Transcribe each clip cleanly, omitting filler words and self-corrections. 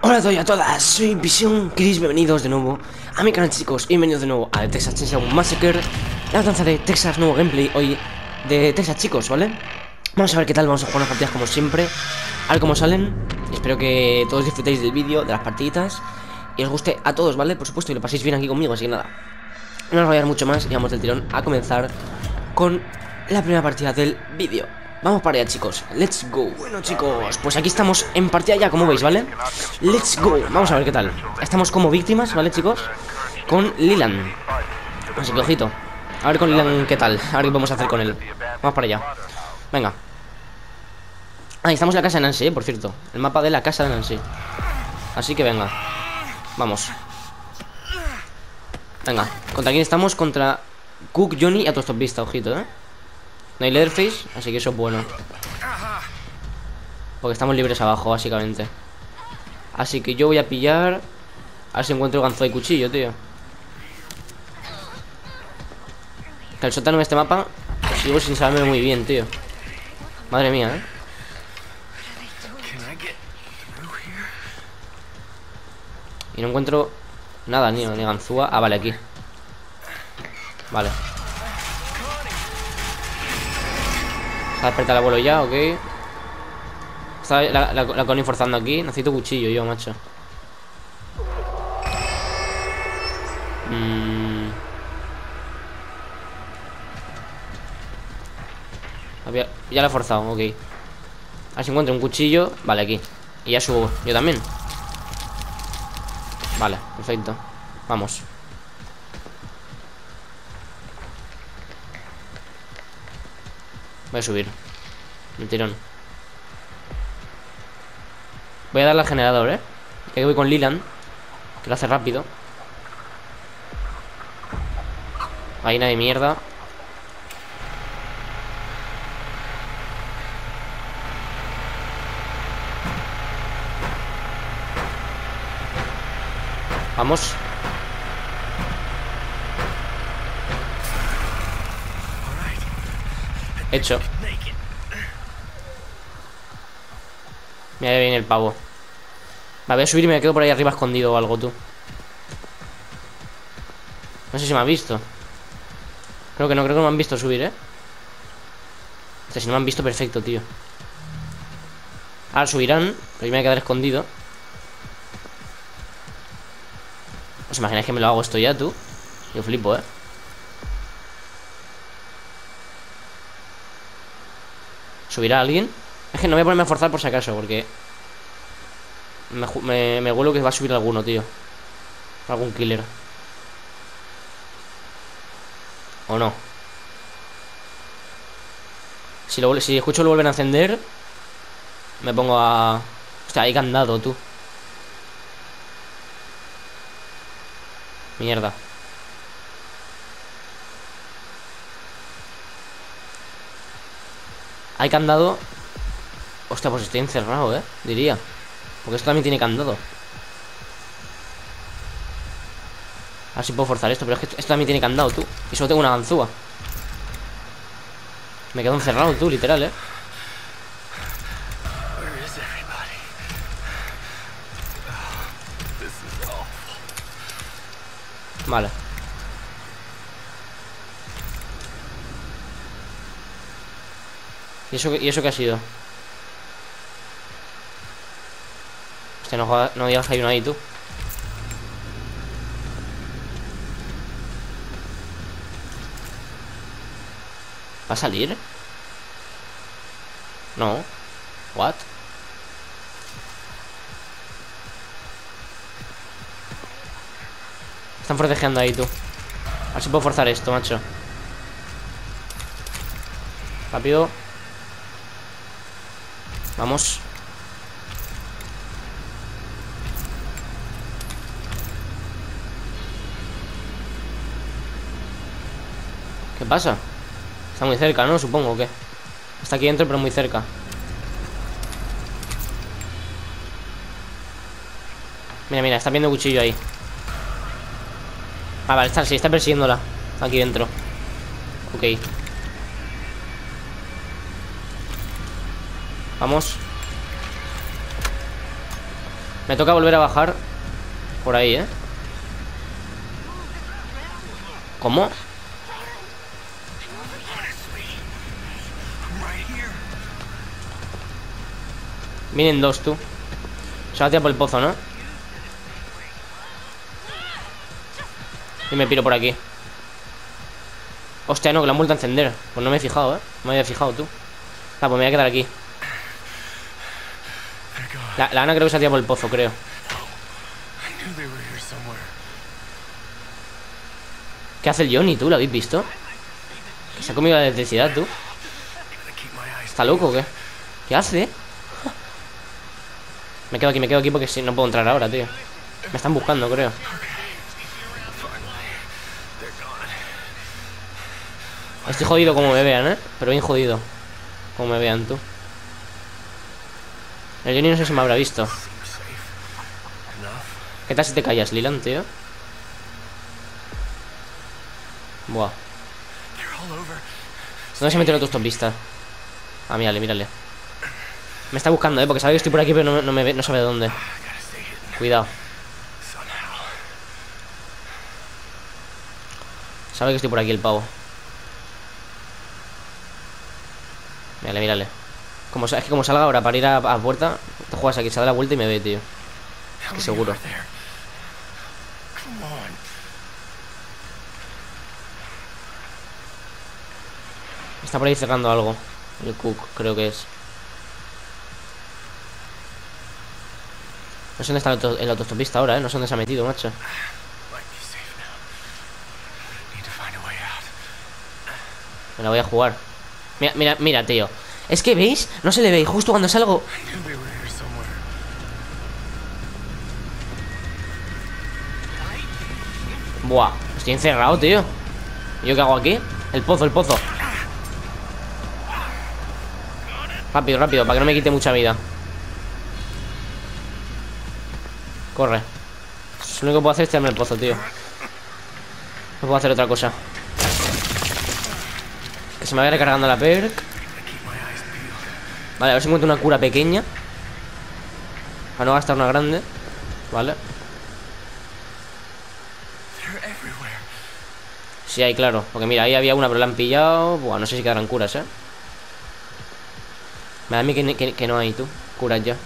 Hola a todos y a todas, soy Visión Chris, bienvenidos de nuevo a mi canal, chicos, bienvenidos de nuevo a The Texas Chainsaw Massacre, la matanza de Texas, nuevo gameplay hoy de Texas, chicos, ¿vale? Vamos a ver qué tal, vamos a jugar unas partidas como siempre, a ver cómo salen. Espero que todos disfrutéis del vídeo, de las partiditas, y os guste a todos, ¿vale? Por supuesto, y lo paséis bien aquí conmigo, así que nada, no os voy a dar mucho más y vamos del tirón a comenzar con la primera partida del vídeo. Vamos para allá, chicos, let's go. Bueno, chicos, pues aquí estamos en partida ya, como veis, ¿vale? Let's go, vamos a ver qué tal. Estamos como víctimas, ¿vale, chicos? Con Leland. Así que ojito, a ver con Leland qué tal, a ver qué podemos hacer con él. Vamos para allá, venga. Ahí estamos en la casa de Nancy, por cierto. El mapa de la casa de Nancy. Así que venga, vamos. Venga, ¿contra quién estamos? Contra Cook, Johnny y Autostopista, ojito, ¿eh? No hay Leatherface, así que eso es bueno, porque estamos libres abajo, básicamente. Así que yo voy a pillar, a ver si encuentro ganzo y cuchillo, tío. Que el sótano de este mapa sigo sin saberme muy bien, tío. Madre mía, ¿eh? Y no encuentro nada, ni ganzúa. Ah, vale, aquí. Vale. Se ha despertado el abuelo ya, ok. Está la Connie forzando aquí. Necesito cuchillo yo, macho. Ya lo he forzado, ok. A ver si encuentro un cuchillo. Vale, aquí. Y ya subo, yo también. Vale, perfecto. Vamos. Voy a subir el tirón. Voy a darle al generador, ¿eh? Que voy con Leland, que lo hace rápido. Vaina de mierda. Vamos. Hecho. Mira, ahí viene el pavo. Va, voy a subir y me quedo por ahí arriba escondido o algo, tú. No sé si me has visto. Creo que no me han visto subir, ¿eh? O sea, si no me han visto, perfecto, tío. Ahora subirán, pero yo me voy a quedar escondido. ¿Os imagináis que me lo hago esto ya, tú? Yo flipo, ¿eh? ¿Subirá alguien? Es que no voy a ponerme a forzar por si acaso, porque me huelo que va a subir alguno, tío. Algún killer. ¿O no? Si escucho lo vuelven a encender, me pongo a... Hostia, hay candado, tú. Mierda. Hay candado. Hostia, pues estoy encerrado, diría. Porque esto también tiene candado. A ver si puedo forzar esto. Pero es que esto también tiene candado, tú. Y solo tengo una ganzúa. Me quedo encerrado, tú, literal, Vale. ¿Y eso qué ha sido? Hostia, no digas que hay uno ahí, tú. ¿Va a salir? No. ¿What? Están forcejeando ahí, tú. A ver si puedo forzar esto, macho. Rápido. Vamos. ¿Qué pasa? Está muy cerca, ¿no? Supongo, ¿o qué? Está aquí dentro, pero muy cerca. Mira, mira, está viendo cuchillo ahí. Ah, vale, sí, está persiguiéndola. Aquí dentro. Ok. Vamos. Me toca volver a bajar por ahí, ¿eh? ¿Cómo? Vienen dos, tú. Se va a tirar por el pozo, ¿no? Y me piro por aquí. Hostia, no, que la han vuelto a encender. Pues no me he fijado, ¿eh? No me había fijado, tú. Ah, pues me voy a quedar aquí. La Ana creo que se ha tirado por el pozo, creo. ¿Qué hace el Johnny, tú? ¿Lo habéis visto? Que se ha comido la electricidad, tú. ¿Está loco o qué? ¿Qué hace? Me quedo aquí porque si no puedo entrar ahora, tío. Me están buscando, creo. Estoy jodido como me vean, ¿eh? Pero bien jodido como me vean, tú. El Johnny no sé si me habrá visto. ¿Qué tal si te callas, Lilan, tío? Buah. ¿Dónde se metió el autostopista? Ah, mírale, mírale. Me está buscando, porque sabe que estoy por aquí, pero no me ve, no sabe de dónde. Cuidado. Sabe que estoy por aquí el pavo. Mírale, mírale. Es que como salga ahora para ir a puerta, te juegas aquí, se da la vuelta y me ve, tío. Que seguro. Está por ahí cerrando algo. El Cook, creo que es. No sé dónde está el autostopista ahora, no sé dónde se ha metido, macho. Me la voy a jugar. Mira, mira, mira, tío. Es que, ¿veis? No se le ve. Y justo cuando salgo... Buah, estoy encerrado, tío. ¿Y yo qué hago aquí? El pozo, el pozo. Rápido, rápido, para que no me quite mucha vida. Corre. Lo único que puedo hacer es tirarme el pozo, tío. No puedo hacer otra cosa. Que se me vaya recargando la perk. Vale, a ver si encuentro una cura pequeña. Para no gastar una grande. Vale. Sí, hay, claro. Porque mira, ahí había una, pero la han pillado. Buah, no sé si quedarán curas, ¿eh? Me da a mí que no hay, tú. Curas ya.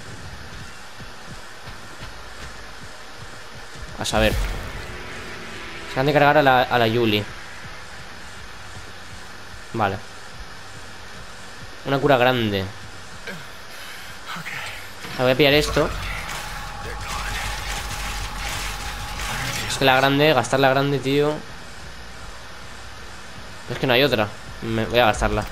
A saber. Se han de cargar a la Yuli. Vale. Una cura grande. Voy a pillar esto. Es que la grande, gastar la grande, tío. Es que no hay otra. Voy a gastarla.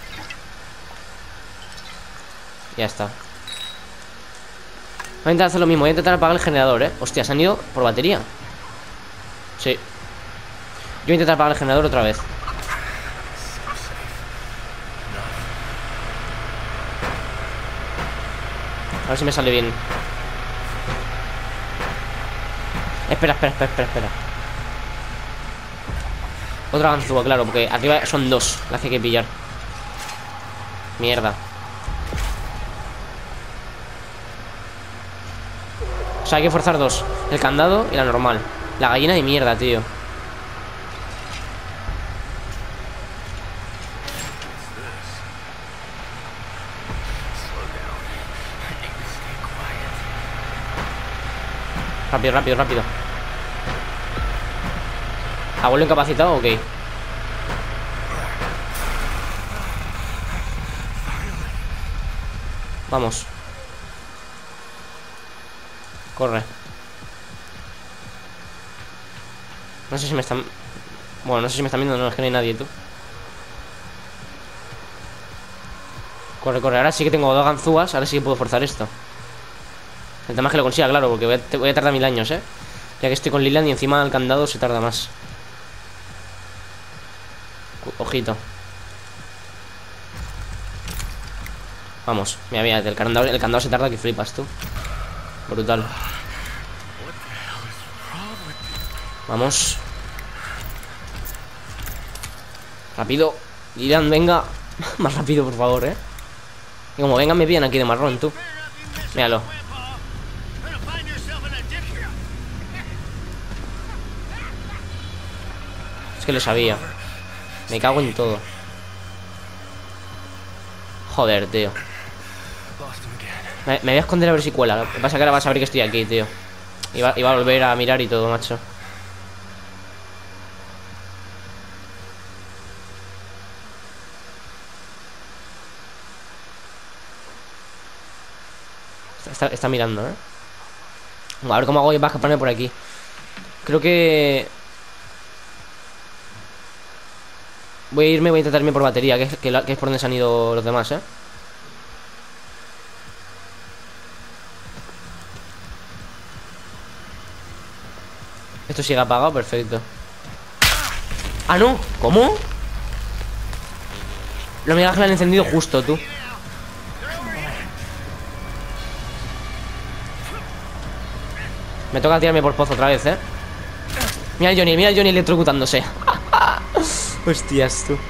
Ya está. Voy a intentar hacer lo mismo. Voy a intentar apagar el generador, Hostia, se han ido por batería. Sí. Yo voy a intentar apagar el generador otra vez. A ver si me sale bien. Espera. Otra ganzúa, claro, porque arriba son dos las que hay que pillar. Mierda. O sea, hay que forzar dos. El candado y la normal. La gallina de mierda, tío. Rápido. ¿Abuelo incapacitado? Ok. Vamos. Corre. No sé si me están... Bueno, no sé si me están viendo. No, es que no hay nadie, tú. Corre. Ahora sí que tengo dos ganzúas. Ahora sí que puedo forzar esto. El tema es que lo consiga, claro, porque voy a tardar 1000 años, Ya que estoy con Lilan y encima el candado se tarda más. Ojito. Vamos, mira, el candado se tarda que flipas, tú. Brutal. Vamos. Rápido. Lilan, venga. Más rápido, por favor, Y como vengan me pillan aquí de marrón, tú. Míralo. que lo sabía. Me cago en todo. Joder, tío. Me voy a esconder a ver si cuela. Lo que pasa es que ahora vas a ver que estoy aquí, tío. Iba a volver a mirar y todo, macho. Está mirando, ¿eh? A ver cómo hago yo para escaparme por aquí. Creo que... voy a irme, voy a intentar irme por batería, que es por donde se han ido los demás, ¿eh? Esto sigue apagado, perfecto. ¡Ah, no! ¿Cómo? Los migajes lo han encendido justo, tú. Me toca tirarme por pozo otra vez, ¿eh? Mira el Johnny electrocutándose. Hostias, tú.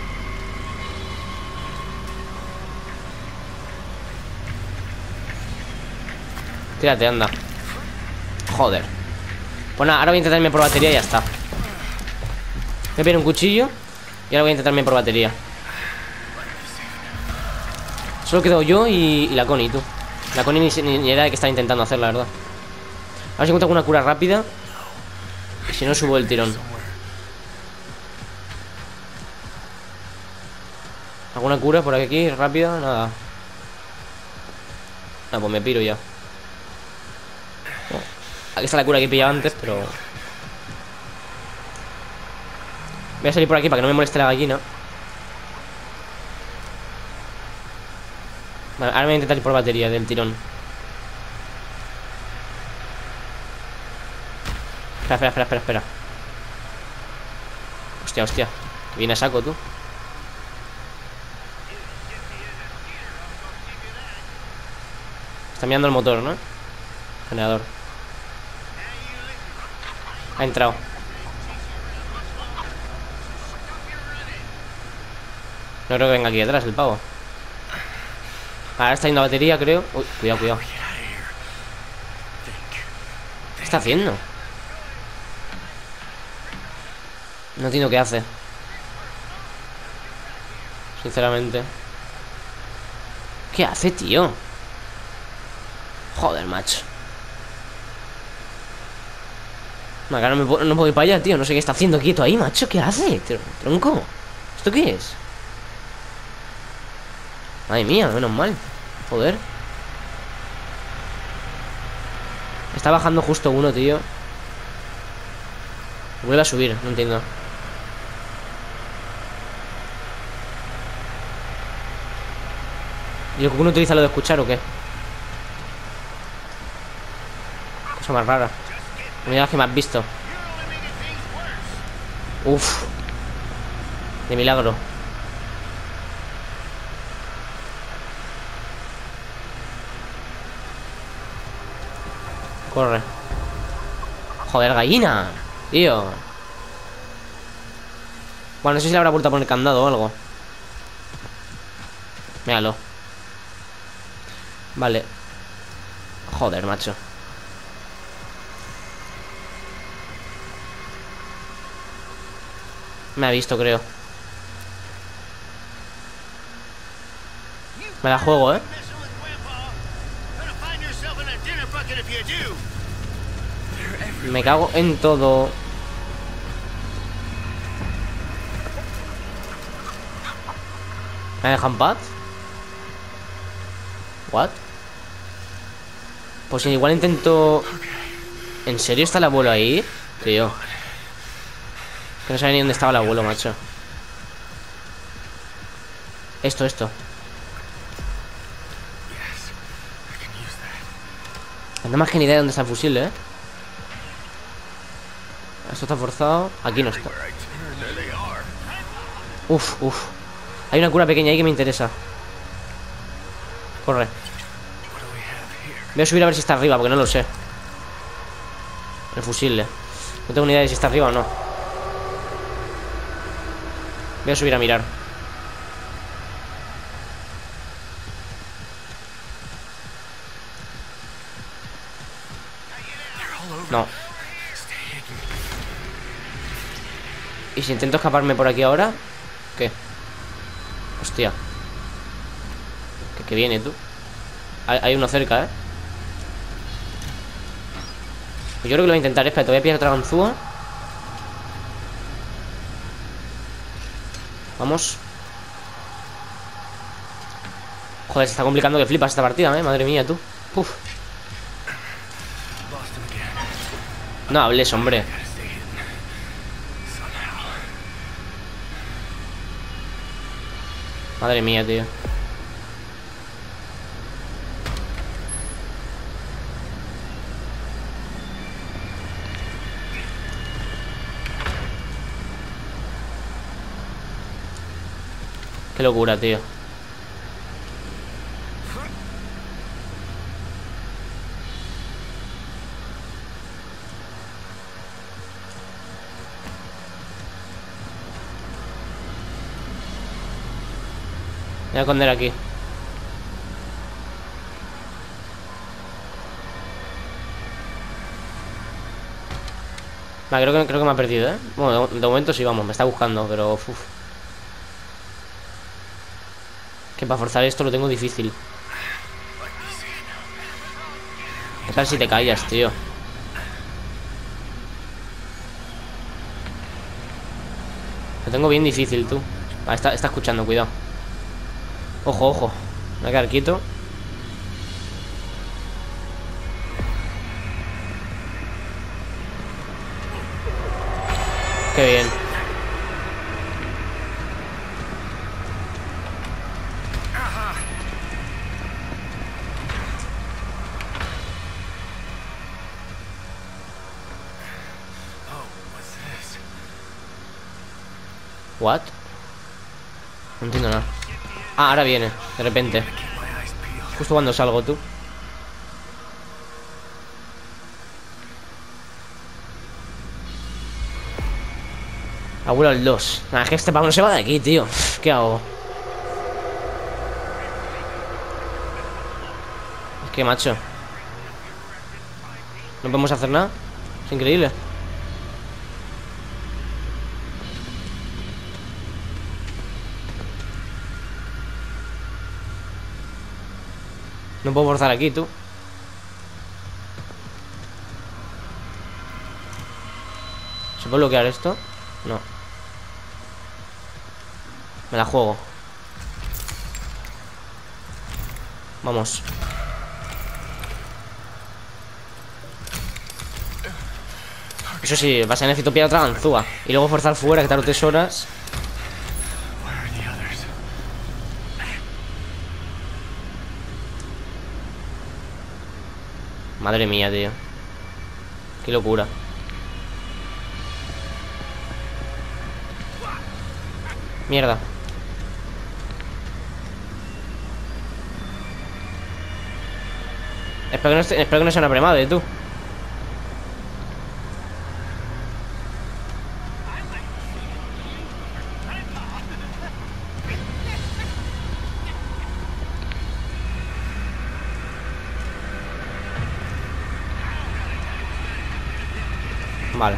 Tírate, anda. Joder. Pues nada, ahora voy a intentar irme por batería y ya está. Me viene un cuchillo y ahora voy a intentarme por batería. Solo quedo yo y la Connie, tú. La Connie ni era de que estaba intentando hacer, la verdad. A ver si encuentro alguna cura rápida. Y si no, subo el tirón. ¿Alguna cura por aquí rápida? Nada. Ah, pues me piro ya. Aquí está la cura que he pillado antes, pero... voy a salir por aquí para que no me moleste la gallina. Vale, ahora me voy a intentar ir por batería del tirón. Espera. Hostia. Que viene a saco, tú. Está mirando el motor, ¿no? Generador. Ha entrado. No creo que venga aquí detrás el pavo. Ahora está yendo a batería, creo. Uy, cuidado. ¿Qué está haciendo? No entiendo qué hace. Sinceramente. ¿Qué hace, tío? Joder, macho. Acá no puedo ir para allá, tío. No sé qué está haciendo quieto ahí, macho. ¿Qué hace? Tronco. ¿Esto qué es? Madre mía, menos mal. Joder. Está bajando justo uno, tío. Vuelve a subir, no entiendo. ¿Y el Cocoon utiliza lo de escuchar o qué? Cosa más rara. Mira que me has visto. Uf. De milagro. Corre. Joder, gallina. Tío. Bueno, no sé si le habrá vuelto a poner candado o algo. Míralo. Vale. Joder, macho. Me ha visto, creo. Me la juego, ¿eh? Me cago en todo. ¿Me dejan paz? ¿What? Pues igual intento... ¿En serio está el abuelo ahí? Tío. Que no sabía ni dónde estaba el abuelo, macho. Esto. No más que ni idea de dónde está el fusil, ¿eh? Esto está forzado. Aquí no está. Uf. Hay una cura pequeña ahí que me interesa. Corre. Voy a subir a ver si está arriba, porque no lo sé. El fusil. No tengo ni idea de si está arriba o no. Voy a subir a mirar. No. ¿Y si intento escaparme por aquí ahora? ¿Qué? Hostia. ¿Qué viene, tú? Hay uno cerca, ¿eh? Yo creo que lo voy a intentar. Espera, te voy a pillar otra ganzúa. Vamos. Joder, se está complicando que flipas esta partida, madre mía, tú. Uf. No hables, hombre. Madre mía, tío. Qué locura, tío. Voy a esconder aquí. Vale, creo que me ha perdido, ¿eh? Bueno, de momento sí, vamos, me está buscando, pero... Uf. Que para forzar esto lo tengo difícil. ¿Qué tal si te callas, tío? Lo tengo bien difícil, tú. Vale, está escuchando, cuidado. Ojo, ojo. Me voy a quedar quieto. Qué bien. What? No entiendo nada. Ah, ahora viene, de repente. Justo cuando salgo, tú. Abuelo el 2. Nah, es que este pavo no se va de aquí, tío. ¿Qué hago? Es que, macho, no podemos hacer nada. Es increíble. No puedo forzar aquí, tú. ¿Se puede bloquear esto? No. Me la juego. Vamos. Eso sí, vas a necesitar pillar otra ganzúa. Y luego forzar fuera, que tardo 3 horas. Madre mía, tío. Qué locura. Mierda. Espero que no sea una premade, tú. Vale.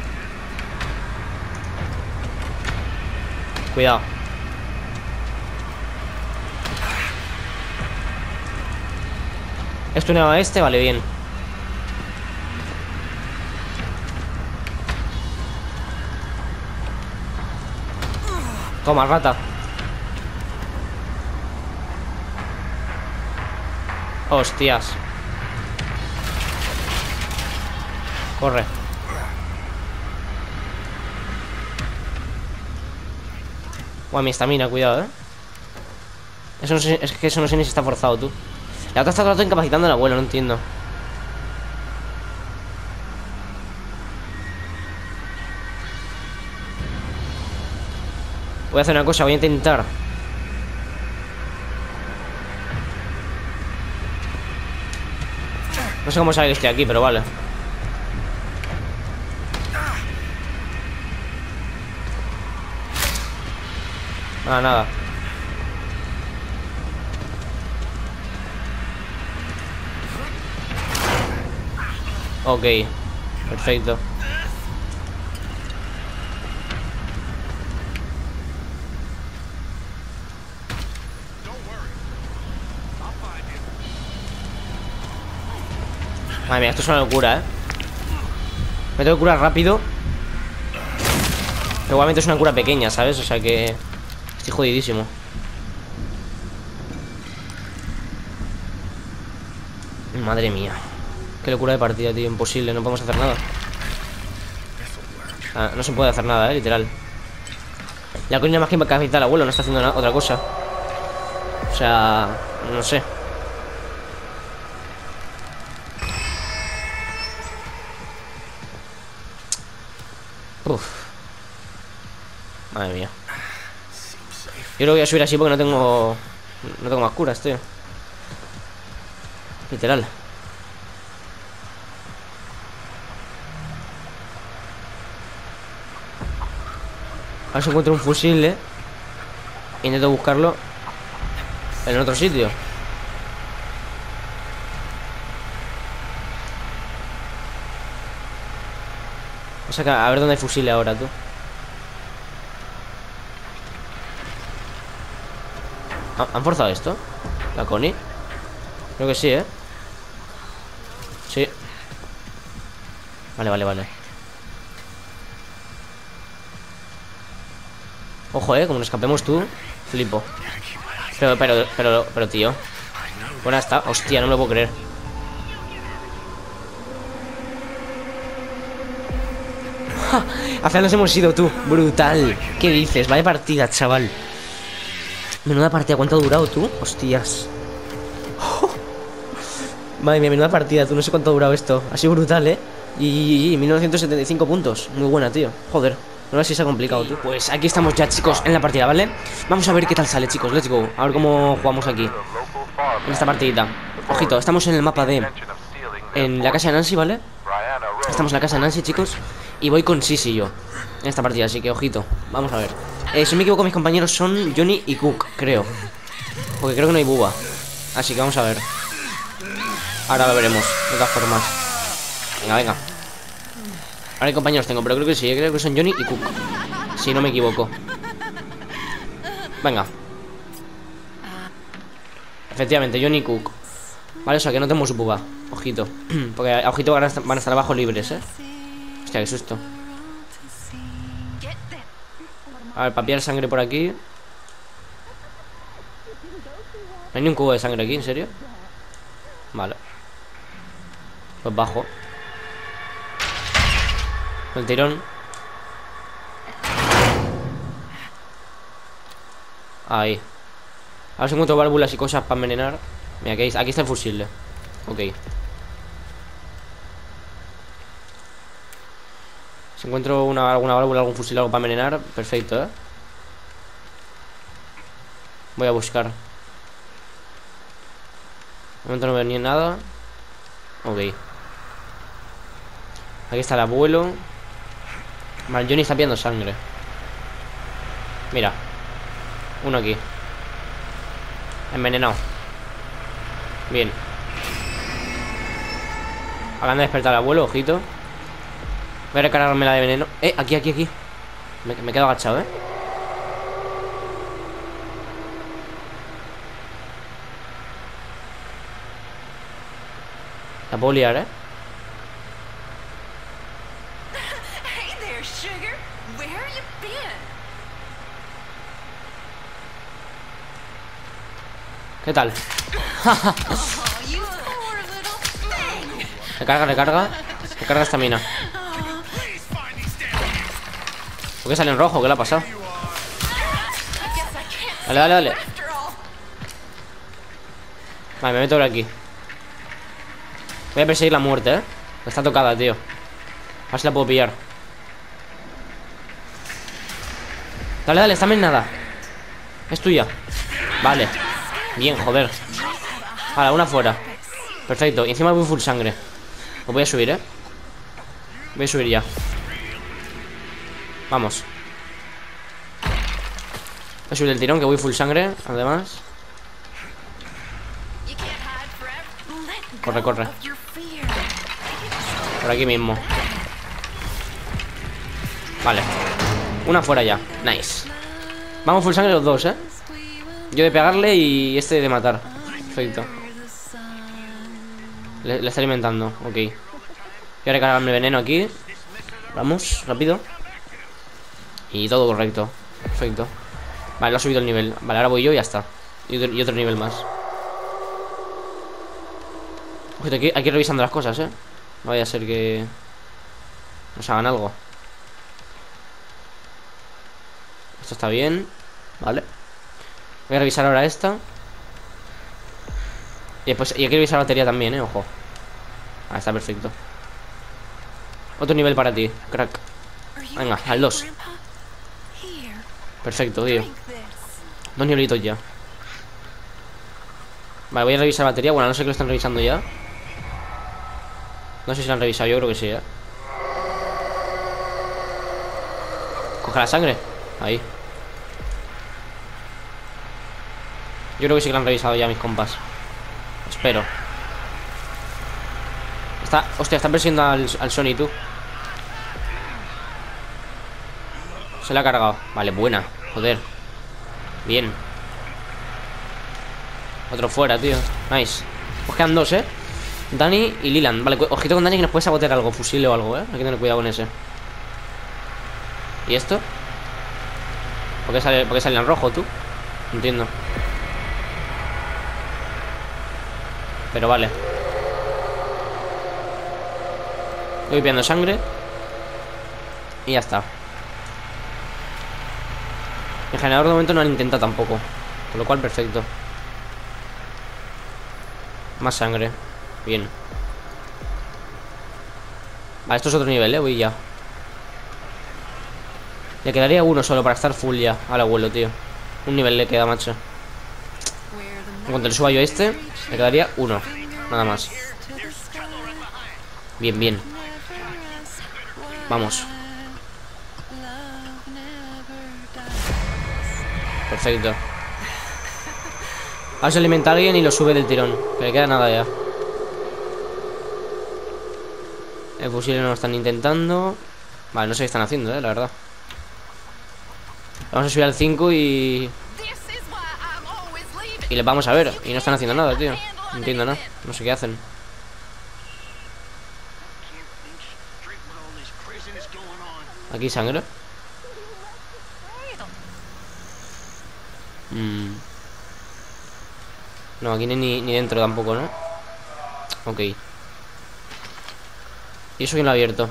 Cuidado. Estuneado a este, vale, bien. Toma, rata. Hostias. Corre. Buah, mi estamina, cuidado, Eso no sé, es que eso no sé ni si está forzado, tú. La otra está todo el rato incapacitando al abuelo, no entiendo. Voy a hacer una cosa, voy a intentar. No sé cómo sabe que estoy aquí, pero vale. Nada. Ok, perfecto. Madre mía, esto es una locura, Me tengo que curar rápido. Pero igualmente es una cura pequeña, ¿sabes? O sea que estoy jodidísimo. Madre mía. Qué locura de partida, tío. Imposible, no podemos hacer nada. No se puede hacer nada, literal. La colina más que capita el abuelo, no está haciendo otra cosa. O sea, no sé. Uf. Madre mía. Yo lo voy a subir así porque no tengo más curas, tío. Literal. A ver si encuentro un fusil, Intento buscarlo en otro sitio. O sea, a ver dónde hay fusiles ahora, tú. ¿Han forzado esto? ¿La Connie? Creo que sí, Sí. Vale. Ojo, como nos escapemos tú. Flipo. Pero, tío. Buena está. Hostia, no me lo puedo creer. ¡Ja! Al final nos hemos ido, tú. Brutal. ¿Qué dices? Vaya partida, chaval. Menuda partida. ¿Cuánto ha durado, tú? Hostias. Madre mía, menuda partida, tú. No sé cuánto ha durado esto. Ha sido brutal, Y 1975 puntos. Muy buena, tío. Joder. No sé si se ha complicado, tú. Pues aquí estamos ya, chicos, en la partida, ¿vale? Vamos a ver qué tal sale, chicos. Let's go. A ver cómo jugamos aquí en esta partidita. Ojito, estamos en el mapa en la casa de Nancy, ¿vale? Estamos en la casa de Nancy, chicos. Y voy con Sisi yo en esta partida, así que ojito. Vamos a ver. Si no me equivoco, mis compañeros son Johnny y Cook, creo. Porque creo que no hay Bubba. Así que vamos a ver. Ahora lo veremos, de todas formas. Venga. Ahora hay compañeros tengo, pero creo que sí. Creo que son Johnny y Cook, si no me equivoco. Venga. Efectivamente, Johnny y Cook. Vale, o sea que no tenemos Bubba. Ojito. Porque ojito van a estar abajo libres, Hostia, qué susto. A ver, papiar sangre por aquí. No hay ni un cubo de sangre aquí, ¿en serio? Vale. Pues bajo el tirón. Ahí. A ver si encuentro válvulas y cosas para envenenar. Mira, aquí está el fusil. Ok. Si encuentro alguna válvula, algún fusil, algo para envenenar, perfecto, Voy a buscar. De momento no veo ni nada. Ok. Aquí está el abuelo. Vale, Johnny está pidiendo sangre. Mira. Uno aquí. Envenenado. Bien. Acaban de despertar al abuelo, ojito. Voy a recargarme la de veneno. Aquí. Me quedo agachado, La puedo liar, ¿Qué tal? Recarga esta mina. ¿Por qué sale en rojo? ¿Qué le ha pasado? Dale. Vale, me meto por aquí. Voy a perseguir la muerte, Está tocada, tío. A ver si la puedo pillar. Dale, está nada. Es tuya. Vale. Bien, joder. Vale, una fuera. Perfecto, y encima voy full sangre. Pues voy a subir, Voy a subir ya. Vamos. Voy a subir el tirón, que voy full sangre, además. Corre. Por aquí mismo. Vale. Una fuera ya, nice. Vamos full sangre los dos, Yo de pegarle y este de matar. Perfecto. Le está alimentando, ok. Voy a recargarme veneno aquí. Vamos, rápido. Y todo correcto. Perfecto. Vale, lo ha subido el nivel. Vale, ahora voy yo y ya está. Y otro nivel más. Ojito, aquí ir revisando las cosas, No vaya a ser que nos hagan algo. Esto está bien. Vale. Voy a revisar ahora esta. Y después, y hay que revisar la batería también, ojo. Ah, está perfecto. Otro nivel para ti, crack. Venga, al 2. Perfecto, tío. 2 nivelitos ya. Vale, voy a revisar la batería. Bueno, no sé que lo están revisando ya. No sé si lo han revisado, yo creo que sí, Coge la sangre. Ahí. Yo creo que sí que lo han revisado ya mis compas. Espero. Hostia, están persiguiendo al Sony, tú. Se la ha cargado. Vale, buena. Joder. Bien. Otro fuera, tío. Nice. Pues quedan 2, Dani y Lilan. Vale, ojito con Dani que nos puede sabotear algo. Fusil o algo, Hay que tener cuidado con ese. ¿Y esto? ¿Por qué sale en rojo, tú? No entiendo. Pero vale. Voy pidiendo sangre. Y ya está. El generador de momento no lo intenta tampoco. Con lo cual perfecto. Más sangre. Bien. Vale, esto es otro nivel, voy ya. Le quedaría uno solo para estar full ya al abuelo, tío. Un nivel le queda, macho. En cuanto le suba yo a este, le quedaría uno. Nada más. Bien, bien. Vamos. Perfecto. Ahora se alimenta a alguien y lo sube del tirón. Que le queda nada ya. El fusil no lo están intentando. Vale, no sé qué están haciendo, la verdad. Vamos a subir al 5 y les vamos a ver. Y no están haciendo nada, tío. No entiendo nada, no sé qué hacen. Aquí sangre. No, aquí ni dentro tampoco, ¿no? Ok. ¿Y eso quién lo ha abierto?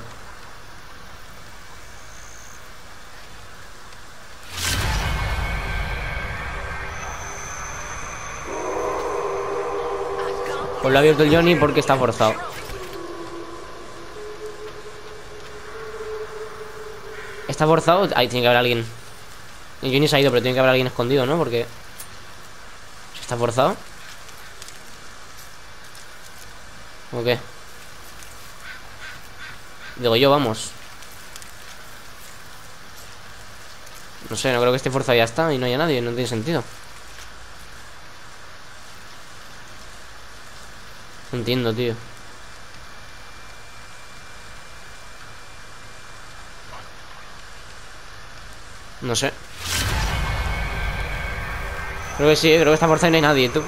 Pues lo ha abierto el Johnny porque está forzado. ¿Está forzado? Ahí tiene que haber alguien. El Johnny se ha ido, pero tiene que haber alguien escondido, ¿no? Porque si está forzado. ¿O qué? Digo yo, vamos. No sé, no creo que esté forzado, ya está. Y no haya nadie, no tiene sentido. No entiendo, tío. No sé. Creo que sí, creo que está forzado y no hay nadie, tú.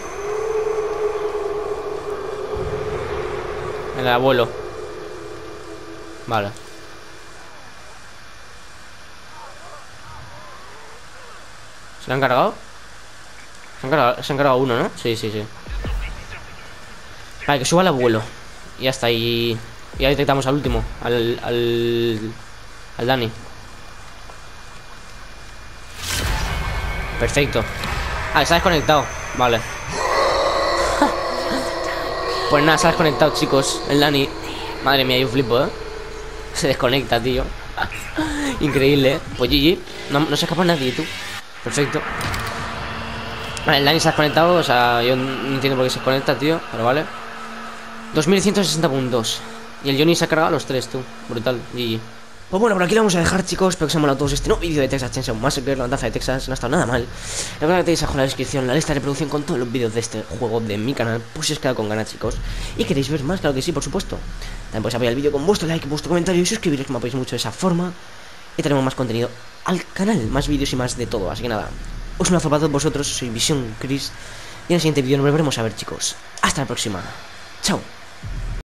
El abuelo. Vale. ¿Se lo han cargado? Se han cargado uno, ¿no? Sí, sí, sí. Vale, que suba el abuelo. Y ya está, y ya detectamos al último. Al Dani. Perfecto. Ah, se ha desconectado. Vale. Pues nada, se ha desconectado, chicos. El Dani. Madre mía, yo flipo, Se desconecta, tío. Increíble, Pues GG. No se escapa nadie, tú. Perfecto. Vale, el Dani se ha desconectado. O sea, yo no entiendo por qué se desconecta, tío. Pero vale. 2160 puntos. Y el Johnny se ha cargado a los 3, tú. Brutal, GG. Pues bueno, por aquí lo vamos a dejar, chicos. Espero que os haya molado todos este nuevo vídeo de Texas Chainsaw Massacre, la matanza de Texas. No ha estado nada mal. Recuerda que tenéis abajo en la descripción la lista de reproducción con todos los vídeos de este juego de mi canal, por si os queda con ganas, chicos. Y queréis ver más, claro que sí, por supuesto. También podéis apoyar el vídeo con vuestro like, vuestro comentario y suscribiros, que me apoyáis mucho de esa forma. Y tenemos más contenido al canal, más vídeos y más de todo. Así que nada, os un abrazo para todos vosotros. Soy Vision Chris. Y en el siguiente vídeo nos volveremos a ver, chicos. Hasta la próxima. Chao.